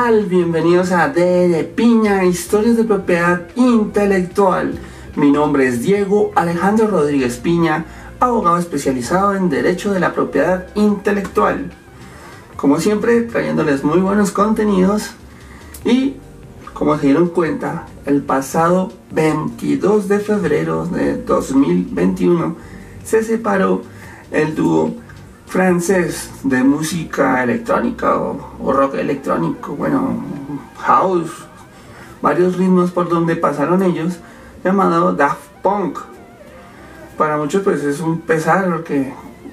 tal? Bienvenidos a D de Piña, historias de propiedad intelectual. Mi nombre es Diego Alejandro Rodríguez Piña, abogado especializado en Derecho de la Propiedad Intelectual. Como siempre, trayéndoles muy buenos contenidos y, como se dieron cuenta, el pasado 22 de febrero de 2021 se separó el dúo francés de música electrónica o rock electrónico, bueno, house, varios ritmos por donde pasaron ellos, llamado Daft Punk. Para muchos pues es un pesar porque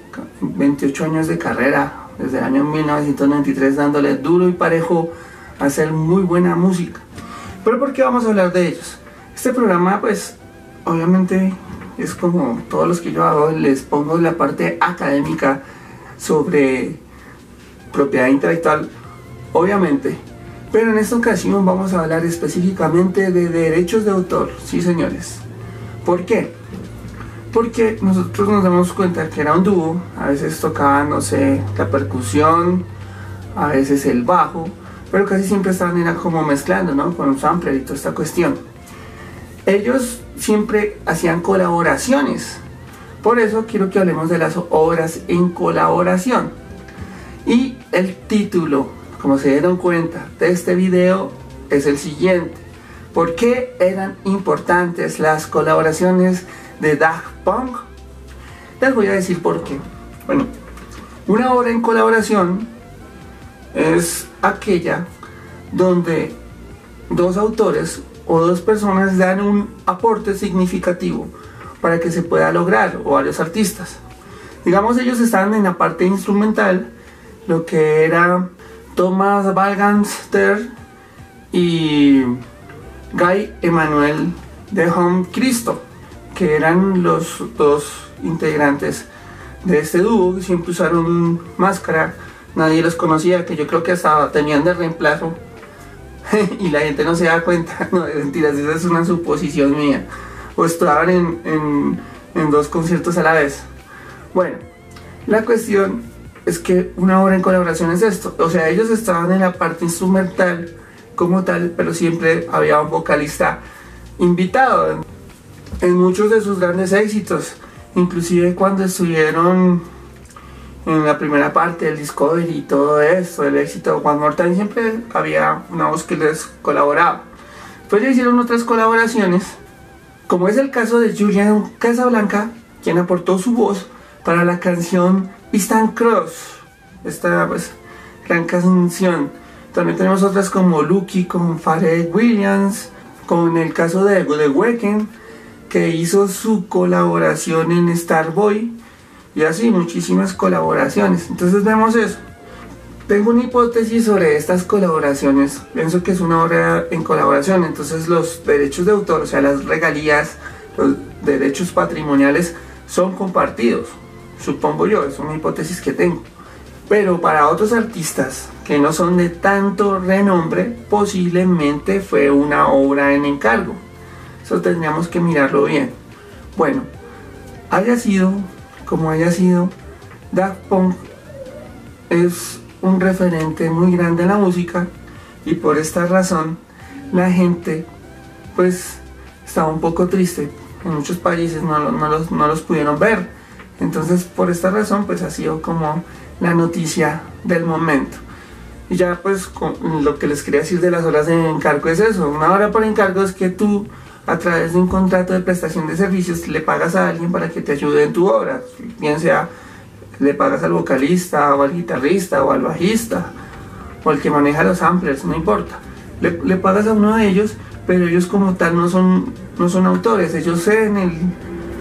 28 años de carrera, desde el año 1993 dándole duro y parejo a hacer muy buena música. Pero ¿por qué vamos a hablar de ellos? Este programa pues obviamente es como todos los que yo hago, les pongo la parte académica sobre propiedad intelectual, obviamente, pero en esta ocasión vamos a hablar específicamente de derechos de autor, sí señores. ¿Por qué? Porque nosotros nos damos cuenta que era un dúo, a veces tocaban, no sé, la percusión, a veces el bajo, pero casi siempre estaban era como mezclando, ¿no? Con un sampler y toda esta cuestión. Ellos siempre hacían colaboraciones. Por eso quiero que hablemos de las obras en colaboración. Y el título, como se dieron cuenta, de este video es el siguiente. ¿Por qué eran importantes las colaboraciones de Daft Punk? Les voy a decir por qué. Bueno, una obra en colaboración es aquella donde dos autores o dos personas dan un aporte significativo para que se pueda lograr, o varios artistas. Digamos, ellos estaban en la parte instrumental, lo que era Thomas Balganster y Guy Emmanuel de Home Cristo, que eran los dos integrantes de este dúo, que siempre usaron máscara, nadie los conocía, que yo creo que hasta tenían de reemplazo y la gente no se da cuenta. No, mentiras, esa es una suposición mía. O estaban en dos conciertos a la vez. Bueno, la cuestión es que una obra en colaboración es esto. O sea, ellos estaban en la parte instrumental como tal, pero siempre había un vocalista invitado en muchos de sus grandes éxitos. Inclusive cuando estuvieron en la primera parte del Discovery y todo esto, el éxito de One More Time, siempre había una voz que les colaboraba. Pues ya hicieron otras colaboraciones, como es el caso de Julian Casablanca, quien aportó su voz para la canción Eastern Cross, esta pues gran canción. También tenemos otras como Lucky con Pharrell Williams, con el caso de The Weeknd, que hizo su colaboración en Starboy, y así muchísimas colaboraciones. Entonces vemos eso. Tengo una hipótesis sobre estas colaboraciones. Pienso que es una obra en colaboración, entonces los derechos de autor, o sea, las regalías, los derechos patrimoniales son compartidos, supongo yo, es una hipótesis que tengo. Pero para otros artistas que no son de tanto renombre, posiblemente fue una obra en encargo. Eso tendríamos que mirarlo bien. Bueno, haya sido como haya sido, Daft Punk es un referente muy grande en la música, y por esta razón la gente pues estaba un poco triste. En muchos países no los pudieron ver. Entonces por esta razón pues ha sido como la noticia del momento. Y ya pues lo que les quería decir de las horas de encargo es eso. Una hora por encargo es que tú, a través de un contrato de prestación de servicios, le pagas a alguien para que te ayude en tu obra, bien sea le pagas al vocalista o al guitarrista o al bajista o al que maneja los samplers, no importa, le pagas a uno de ellos, pero ellos como tal no son autores. Ellos ceden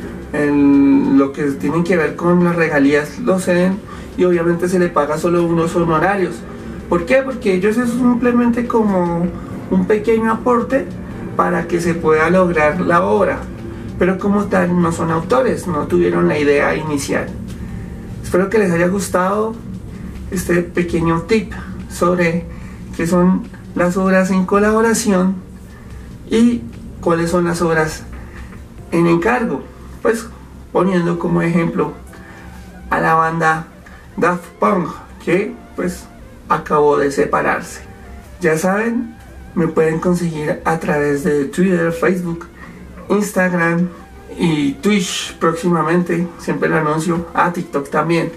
lo que tienen que ver con las regalías, lo ceden, y obviamente se le paga solo unos honorarios. ¿Por qué? Porque ellos es simplemente como un pequeño aporte para que se pueda lograr la obra, pero como tal no son autores, no tuvieron la idea inicial. Espero que les haya gustado este pequeño tip sobre qué son las obras en colaboración y cuáles son las obras en encargo, pues poniendo como ejemplo a la banda Daft Punk, que pues acabó de separarse. Ya saben, me pueden conseguir a través de Twitter, Facebook, Instagram y Twitch próximamente, siempre lo anuncio, a TikTok también,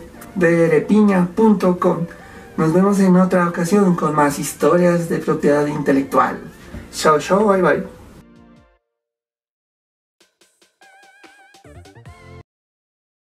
de Nos vemos en otra ocasión con más historias de propiedad intelectual. Chao, chao, bye bye.